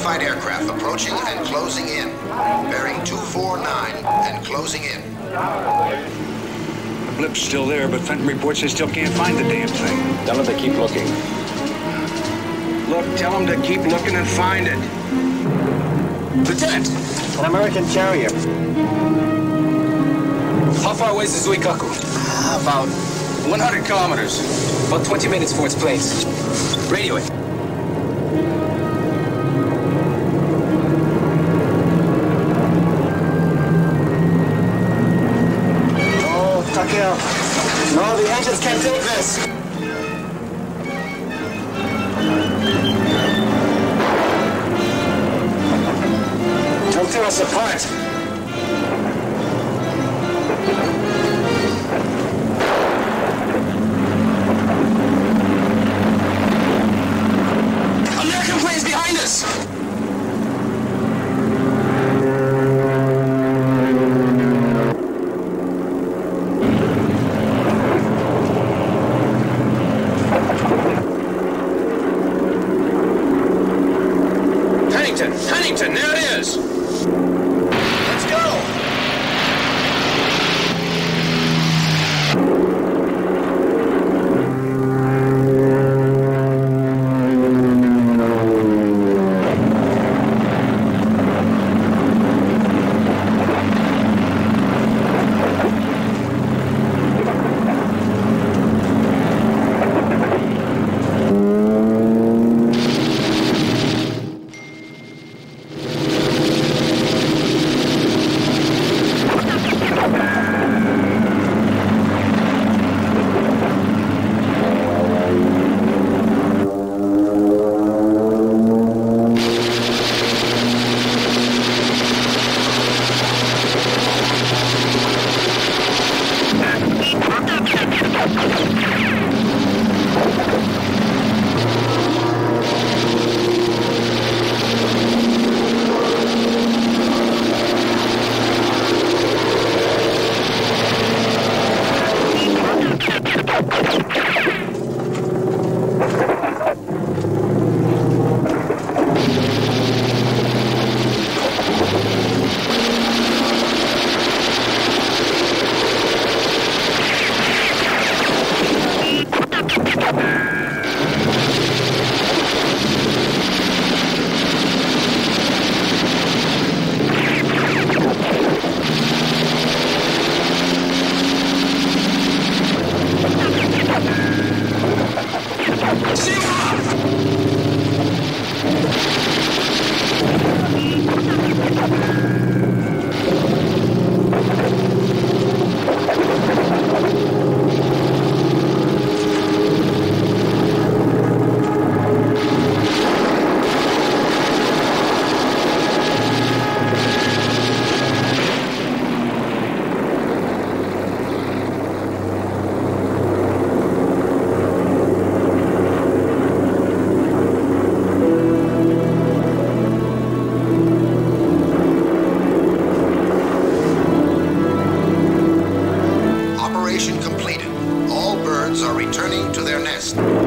Unidentified aircraft approaching and closing in. Bearing 249 and closing in. The blip's still there, but Fenton reports they still can't find the damn thing. Tell them to keep looking. Look, tell them to keep looking and find it. Lieutenant! An American carrier. How far away is Zuikaku? About 100 kilometers. About 20 minutes for its planes. Radio it. Oh, Takeo. No, the engines can't take this. They'll tear us apart. American planes behind us! Pennington, there it is! Let's go! Operation completed. All birds are returning to their nest.